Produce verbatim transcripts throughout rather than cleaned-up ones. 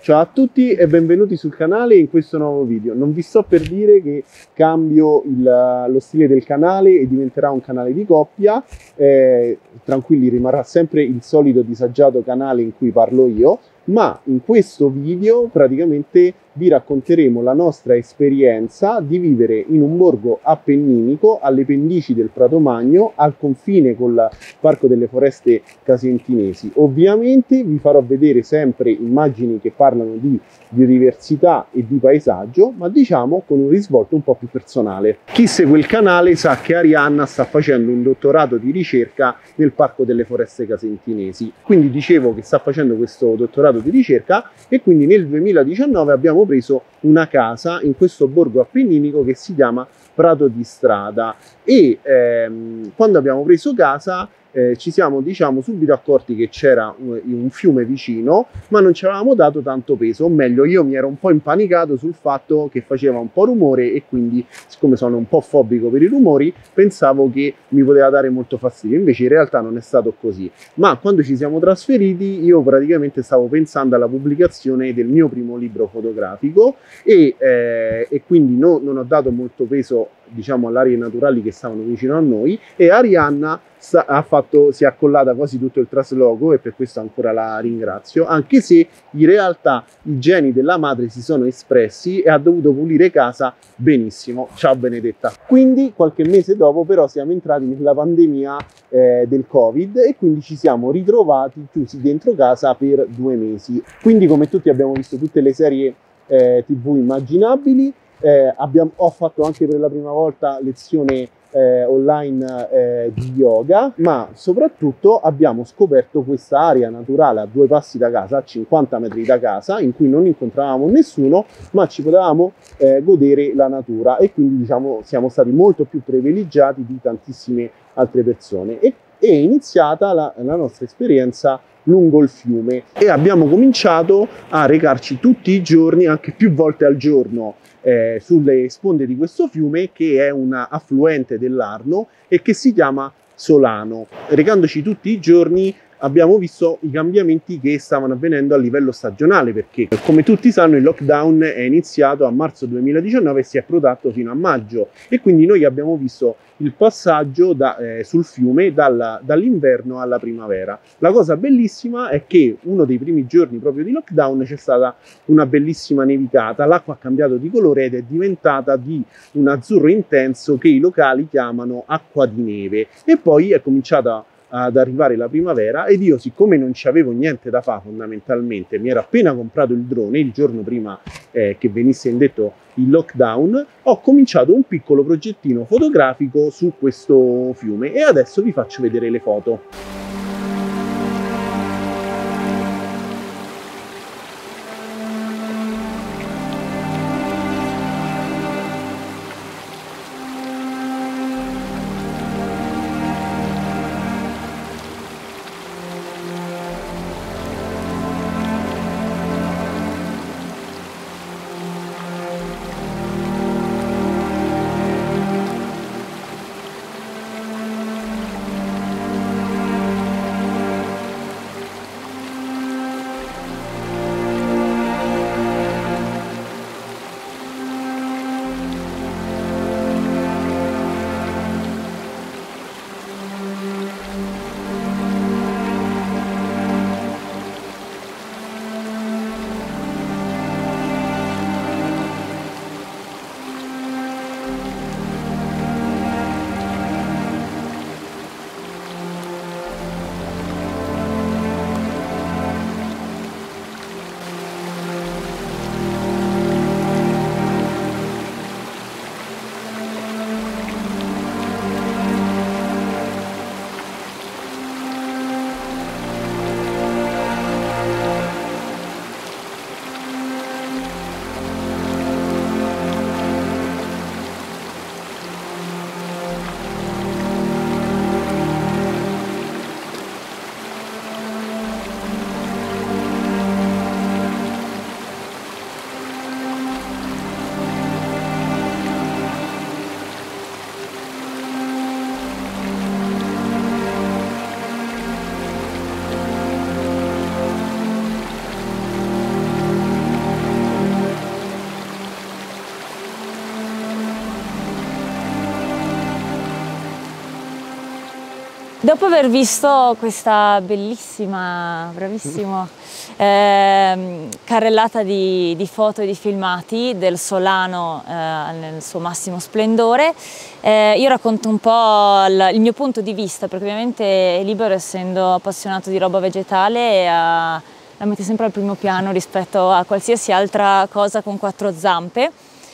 Ciao a tutti e benvenuti sul canale in questo nuovo video. Non vi sto per dire che cambio il, lo stile del canale e diventerà un canale di coppia, eh, tranquilli, rimarrà sempre il solito disagiato canale in cui parlo io, ma in questo video praticamente vi racconteremo la nostra esperienza di vivere in un borgo appenninico alle pendici del Prato Magno, al confine col Parco delle Foreste Casentinesi. Ovviamente vi farò vedere sempre immagini che parlano di biodiversità e di paesaggio, ma diciamo con un risvolto un po' più personale. Chi segue il canale sa che Arianna sta facendo un dottorato di ricerca nel Parco delle Foreste Casentinesi, quindi dicevo che sta facendo questo dottorato di ricerca e quindi nel duemiladiciannove abbiamo preso una casa in questo borgo appenninico che si chiama Prato di Strada e ehm, quando abbiamo preso casa eh, ci siamo diciamo subito accorti che c'era un, un fiume vicino, ma non ci avevamo dato tanto peso, o meglio io mi ero un po' impanicato sul fatto che faceva un po' rumore e quindi, siccome sono un po' fobico per i rumori, pensavo che mi poteva dare molto fastidio. Invece in realtà non è stato così, ma quando ci siamo trasferiti io praticamente stavo pensando alla pubblicazione del mio primo libro fotografico e, eh, e quindi no, non ho dato molto peso diciamo alle aree naturali che stavano vicino a noi, e Arianna sta, ha fatto, si è accollata quasi tutto il trasloco e per questo ancora la ringrazio, anche se in realtà i geni della madre si sono espressi e ha dovuto pulire casa benissimo. Ciao Benedetta. Quindi qualche mese dopo però siamo entrati nella pandemia eh, del Covid e quindi ci siamo ritrovati chiusi dentro casa per due mesi. Quindi come tutti abbiamo visto tutte le serie eh, tv immaginabili. Eh, abbiamo, ho fatto anche per la prima volta lezione eh, online eh, di yoga, ma soprattutto abbiamo scoperto questa area naturale a due passi da casa, a cinquanta metri da casa, in cui non incontravamo nessuno, ma ci potevamo eh, godere la natura e quindi diciamo siamo stati molto più privilegiati di tantissime altre persone. E è iniziata la, la nostra esperienza lungo il fiume e abbiamo cominciato a recarci tutti i giorni, anche più volte al giorno, eh, sulle sponde di questo fiume, che è un affluente dell'Arno e che si chiama Solano. Recandoci tutti i giorni abbiamo visto i cambiamenti che stavano avvenendo a livello stagionale, perché come tutti sanno il lockdown è iniziato a marzo duemiladiciannove e si è protratto fino a maggio, e quindi noi abbiamo visto il passaggio da, eh, sul fiume dalla, dall'inverno alla primavera. La cosa bellissima è che uno dei primi giorni proprio di lockdown c'è stata una bellissima nevicata, l'acqua ha cambiato di colore ed è diventata di un azzurro intenso che i locali chiamano acqua di neve, e poi è cominciata ad arrivare la primavera ed io, siccome non ci avevo niente da fare fondamentalmente, mi ero appena comprato il drone il giorno prima eh, che venisse indetto il lockdown, ho cominciato un piccolo progettino fotografico su questo fiume e adesso vi faccio vedere le foto. Dopo aver visto questa bellissima, bravissimo, eh, carrellata di, di foto e di filmati del Solano eh, nel suo massimo splendore, eh, io racconto un po' il, il mio punto di vista, perché ovviamente Libero, essendo appassionato di roba vegetale, ha, la mette sempre al primo piano rispetto a qualsiasi altra cosa con quattro zampe.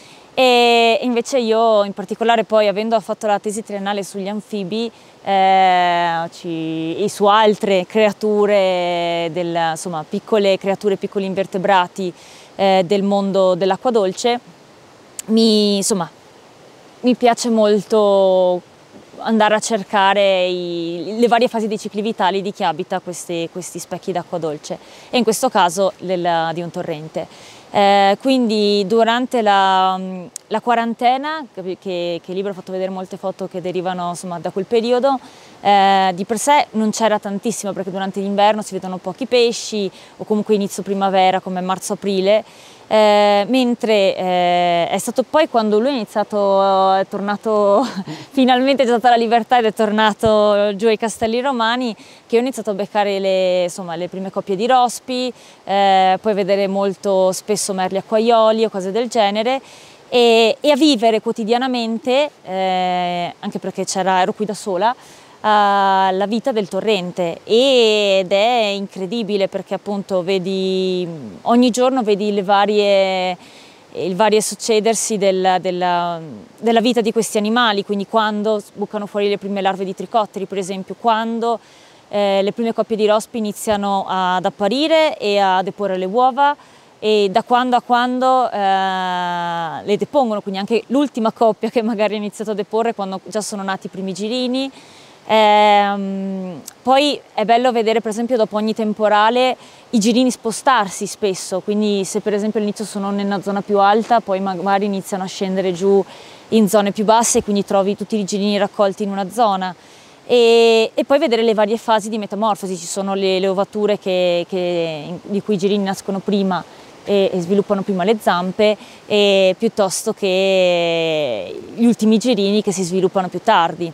E invece io, in particolare, poi avendo fatto la tesi triennale sugli anfibi eh, ci, e su altre creature, del, insomma piccole creature, piccoli invertebrati eh, del mondo dell'acqua dolce, mi, insomma, mi piace molto andare a cercare i, le varie fasi dei cicli vitali di chi abita questi, questi specchi d'acqua dolce, e in questo caso del, di un torrente. Eh, quindi durante la, la quarantena, che, che Libero ha fatto vedere molte foto che derivano insomma, da quel periodo, eh, di per sé non c'era tantissimo, perché durante l'inverno si vedono pochi pesci, o comunque inizio primavera come marzo-aprile, eh, mentre eh, è stato poi quando lui è iniziato, è tornato, finalmente è stata la libertà ed è tornato giù ai Castelli Romani, che ho iniziato a beccare le, insomma, le prime coppie di rospi, eh, poi vedere molto spesso merli acquaioli o cose del genere, e, e a vivere quotidianamente, eh, anche perché ero qui da sola, la vita del torrente, ed è incredibile perché appunto vedi ogni giorno vedi le varie, il varie succedersi del, della, della vita di questi animali, quindi quando bucano fuori le prime larve di tricotteri, per esempio, quando eh, le prime coppie di rospi iniziano ad apparire e a deporre le uova, e da quando a quando eh, le depongono, quindi anche l'ultima coppia che magari ha iniziato a deporre quando già sono nati i primi girini. Eh, poi è bello vedere, per esempio, dopo ogni temporale i girini spostarsi spesso, quindi se per esempio all'inizio sono in una zona più alta, poi magari iniziano a scendere giù in zone più basse, e quindi trovi tutti i girini raccolti in una zona. E, e poi vedere le varie fasi di metamorfosi, ci sono le, le ovature che, che, di cui i girini nascono prima e, e sviluppano prima le zampe, e piuttosto che gli ultimi girini che si sviluppano più tardi.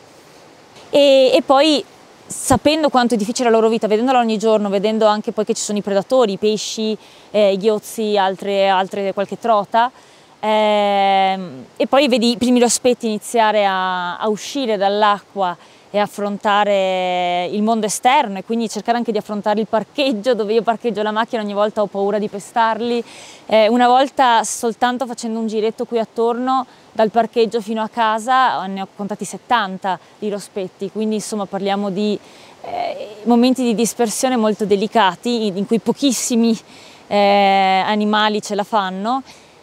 E, e poi, sapendo quanto è difficile la loro vita, vedendola ogni giorno, vedendo anche poi che ci sono i predatori, i pesci, eh, i ghiozzi, altre, altre, qualche trota, eh, e poi vedi i primi rospetti iniziare a, a uscire dall'acqua e affrontare il mondo esterno, e quindi cercare anche di affrontare il parcheggio, dove io parcheggio la macchina, ogni volta ho paura di pestarli. Eh, una volta, soltanto facendo un giretto qui attorno, dal parcheggio fino a casa, ne ho contati settanta di rospetti, quindi insomma parliamo di eh, momenti di dispersione molto delicati, in cui pochissimi eh, animali ce la fanno,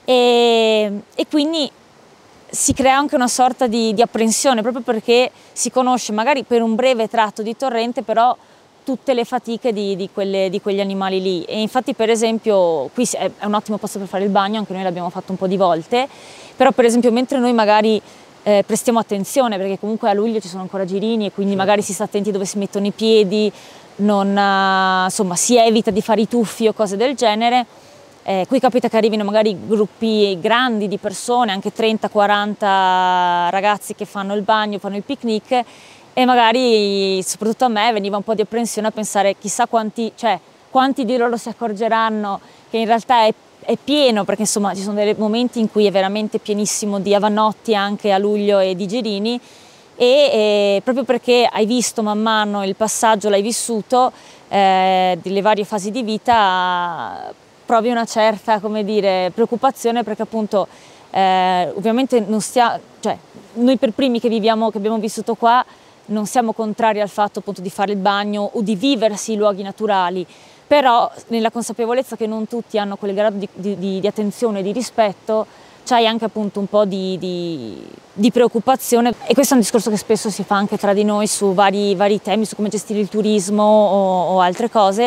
e, e quindi si crea anche una sorta di, di apprensione, proprio perché si conosce magari per un breve tratto di torrente, però tutte le fatiche di, di, quelle, di quegli animali lì. E infatti, per esempio, qui è, è un ottimo posto per fare il bagno, anche noi l'abbiamo fatto un po' di volte, però per esempio mentre noi magari eh, prestiamo attenzione, perché comunque a luglio ci sono ancora girini, e quindi magari si sta attenti dove si mettono i piedi, non, uh, insomma, si evita di fare i tuffi o cose del genere. Eh, qui capita che arrivino magari gruppi grandi di persone, anche trenta quaranta ragazzi che fanno il bagno, fanno il picnic, e magari, soprattutto a me, veniva un po' di apprensione a pensare chissà quanti, cioè, quanti di loro si accorgeranno che in realtà è, è pieno, perché insomma ci sono dei momenti in cui è veramente pienissimo di avanotti anche a luglio e di girini, e, e proprio perché hai visto man mano il passaggio, l'hai vissuto, eh, delle varie fasi di vita, provi una certa, come dire, preoccupazione, perché appunto eh, ovviamente non stia, cioè, noi per primi che viviamo, che abbiamo vissuto qua, non siamo contrari al fatto appunto di fare il bagno o di viversi i luoghi naturali, però nella consapevolezza che non tutti hanno quel grado di, di, di attenzione e di rispetto, c'hai anche appunto un po' di, di, di preoccupazione, e questo è un discorso che spesso si fa anche tra di noi su vari, vari temi, su come gestire il turismo o, o altre cose,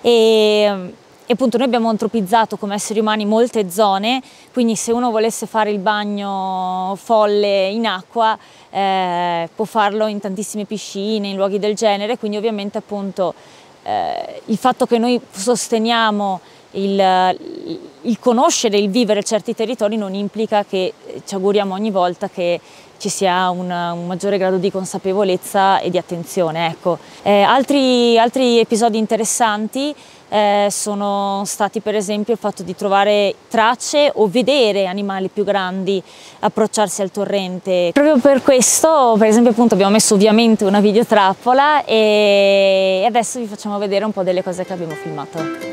e E appunto noi abbiamo antropizzato come esseri umani molte zone, quindi se uno volesse fare il bagno folle in acqua eh, può farlo in tantissime piscine, in luoghi del genere, quindi ovviamente appunto eh, il fatto che noi sosteniamo il, il conoscere, il vivere certi territori non implica che ci auguriamo ogni volta che ci sia un, un maggiore grado di consapevolezza e di attenzione. Ecco. Eh, altri, altri episodi interessanti eh, sono stati per esempio il fatto di trovare tracce o vedere animali più grandi approcciarsi al torrente. Proprio per questo, per esempio, appunto, abbiamo messo ovviamente una videotrappola e adesso vi facciamo vedere un po' delle cose che abbiamo filmato.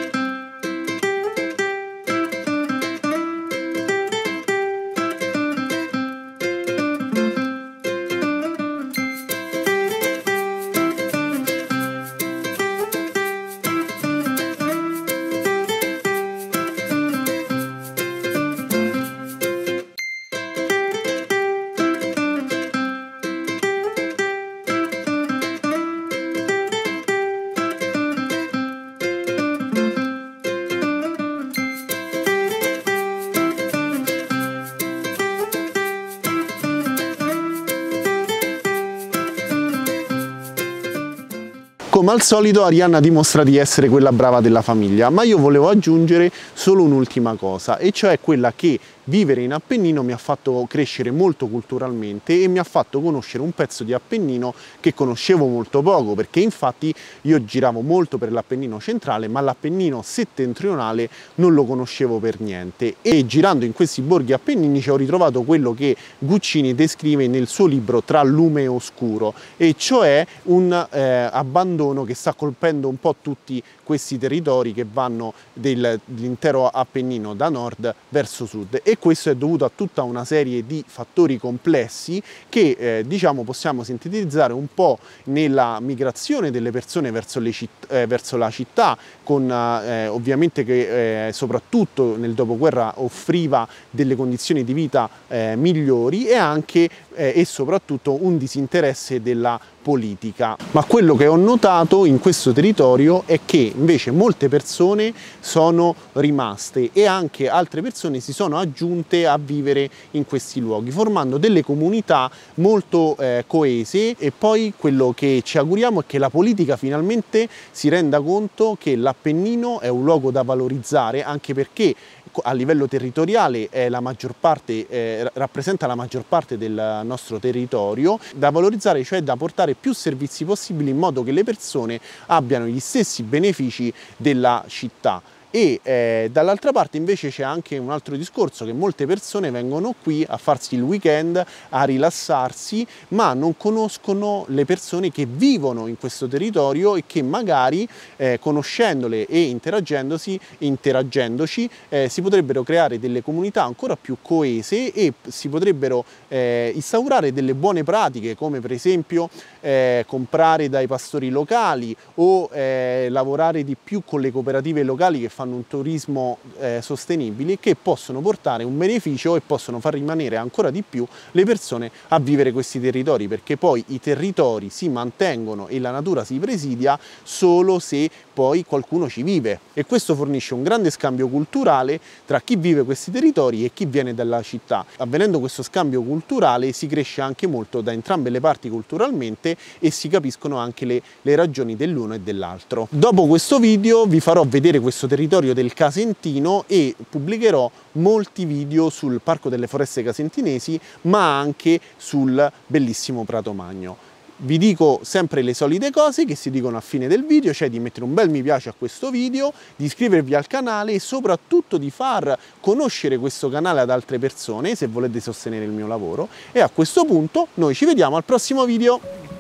Come al solito Arianna dimostra di essere quella brava della famiglia, ma io volevo aggiungere solo un'ultima cosa, e cioè quella che vivere in Appennino mi ha fatto crescere molto culturalmente e mi ha fatto conoscere un pezzo di Appennino che conoscevo molto poco, perché infatti io giravo molto per l'Appennino centrale, ma l'Appennino settentrionale non lo conoscevo per niente, e girando in questi borghi appenninici ho ritrovato quello che Guccini descrive nel suo libro Tra lume e oscuro, e cioè un eh, abbandono che sta colpendo un po' tutti questi territori che vanno dell'intero Appennino da nord verso sud, e questo è dovuto a tutta una serie di fattori complessi che eh, diciamo possiamo sintetizzare un po' nella migrazione delle persone verso, le citt- eh, verso la città, con eh, ovviamente che eh, soprattutto nel dopoguerra offriva delle condizioni di vita eh, migliori, e anche eh, e soprattutto un disinteresse della politica. Ma quello che ho notato in questo territorio è che invece molte persone sono rimaste e anche altre persone si sono aggiunte a vivere in questi luoghi, formando delle comunità molto eh, coese. E poi quello che ci auguriamo è che la politica finalmente si renda conto che l'Appennino è un luogo da valorizzare, anche perché a livello territoriale è la maggior parte, eh, rappresenta la maggior parte del nostro territorio, da valorizzare, cioè da portare più servizi possibili in modo che le persone abbiano gli stessi benefici della città. E eh, dall'altra parte invece c'è anche un altro discorso, che molte persone vengono qui a farsi il weekend, a rilassarsi, ma non conoscono le persone che vivono in questo territorio e che magari eh, conoscendole e interagendosi, interagendoci eh, si potrebbero creare delle comunità ancora più coese e si potrebbero eh, instaurare delle buone pratiche, come per esempio eh, comprare dai pastori locali o eh, lavorare di più con le cooperative locali che fanno un turismo eh, sostenibile, che possono portare un beneficio e possono far rimanere ancora di più le persone a vivere questi territori, perché poi i territori si mantengono e la natura si presidia solo se poi qualcuno ci vive, e questo fornisce un grande scambio culturale tra chi vive questi territori e chi viene dalla città. Avvenendo questo scambio culturale si cresce anche molto da entrambe le parti culturalmente e si capiscono anche le, le ragioni dell'uno e dell'altro. Dopo questo video vi farò vedere questo territorio del Casentino e pubblicherò molti video sul Parco delle Foreste Casentinesi, ma anche sul bellissimo Prato Magno. Vi dico sempre le solite cose che si dicono a fine del video, cioè di mettere un bel mi piace a questo video, di iscrivervi al canale e soprattutto di far conoscere questo canale ad altre persone se volete sostenere il mio lavoro. E a questo punto noi ci vediamo al prossimo video.